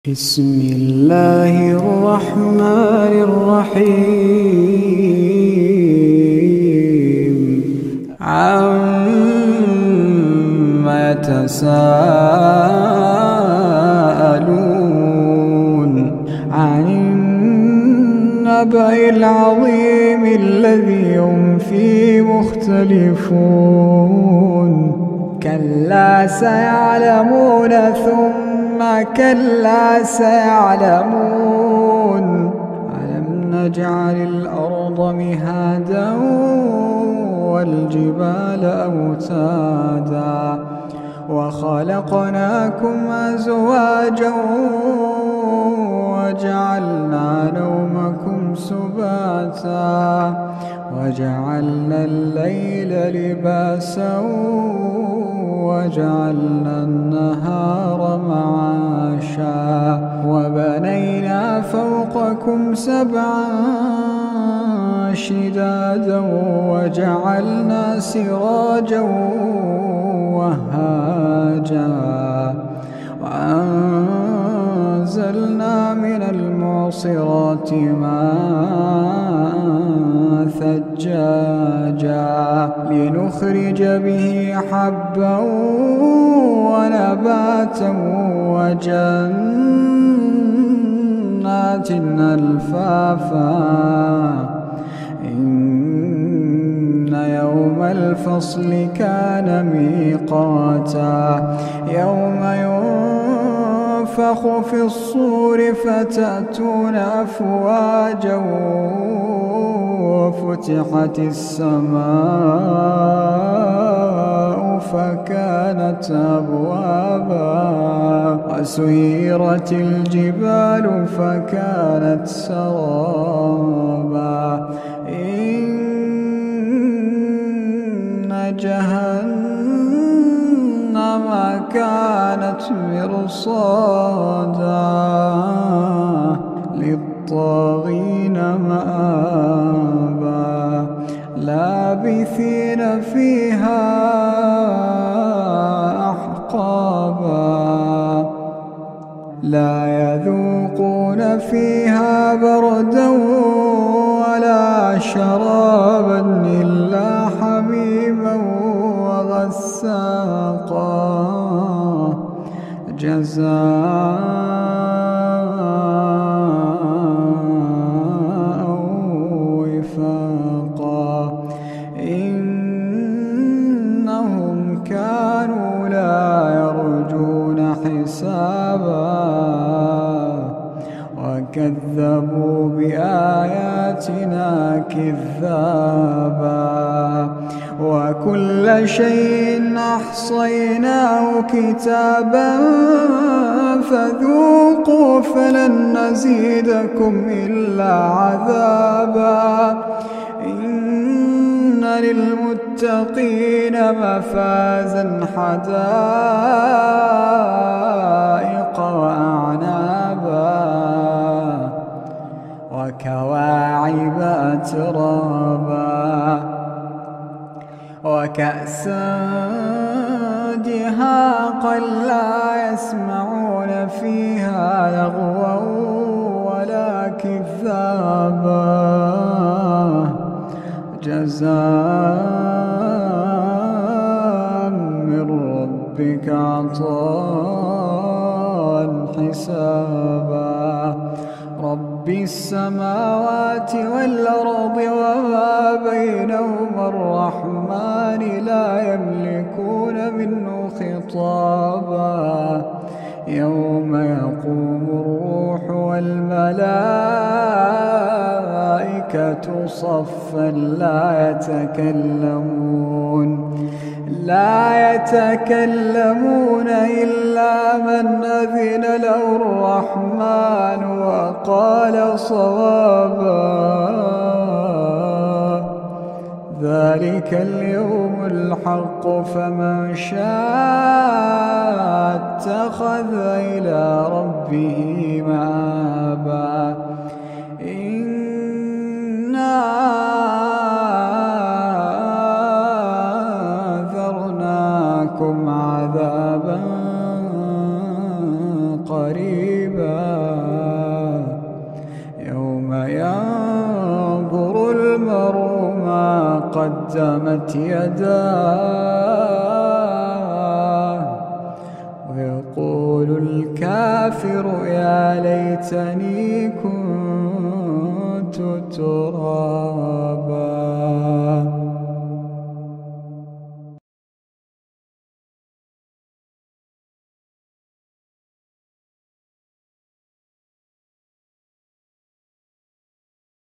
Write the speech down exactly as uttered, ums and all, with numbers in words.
بسم الله الرحمن الرحيم عما يتساءلون عن النبأ العظيم الذي هم فيه مختلفون كلا سيعلمون ثم كلا سيعلمون ألم نجعل الأرض مهادا والجبال أوتادا وخلقناكم أزواجا وجعلنا نومكم سباتا وجعلنا الليل لباسا وجعلنا النهار معاشا وبنينا فوقكم سبعا شدادا وجعلنا سراجا وهاجا وأنزلنا من المعصرات ماء ثجاجا لنخرج به حبا ونباتا وجنات ألفافا إن يوم الفصل كان ميقاتا يوم ينفخ في الصور فتأتون أفواجا وفتحت السماء فكانت أبوابا وسيرت الجبال فكانت سرابا إن جهنم كانت مرصادا للطاغين مآبا لابثين فيها أحقابا لا يذوقون فيها بردا ولا شرابا إلا حميما وغساقا جزاء وفاقا إنهم كانوا لا يرجون حسابا وكذبوا بآياتنا كذابا وكل شيء أحصيناه كتابا فذوقوا فلن نزيدكم إلا عذابا إن للمتقين مفازا حدائق وأعنابا وكواعب أترابا وكأسا دهاقا لا يسمعون فيها لغوا ولا كذابا جزاء من ربك عطاء حسابا رب السماوات والأرض وما بينهما الرحمن لا يملكون منه خطابا يوم يقوم الروح والملائكة صفا لا يتكلمون لا يتكلمون إلا من أذن له الرحمن وقال صوابا ذلك اليوم الحق فمن شاء اتخذ إلى ربه مآبا إنا أنذرناكم عذابا قريبا يوم ينظر المرء ما قدمت يداه ويقول الكافر يا ليتني كنت ترابا.